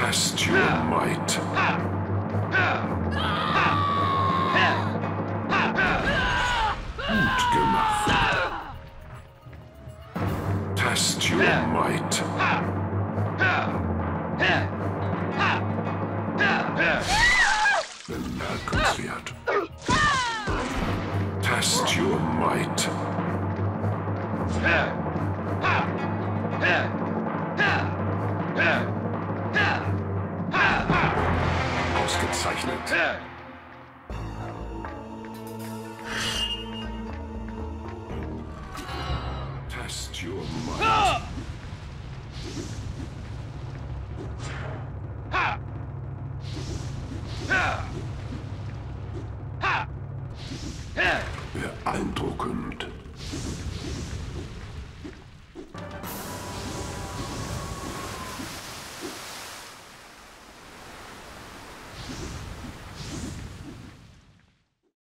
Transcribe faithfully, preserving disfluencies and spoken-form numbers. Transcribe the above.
Test your might. Gut gemacht. Test your might. Bemerkenswert. Test your might. Ausgezeichnet. Test your might. Beeindruckend.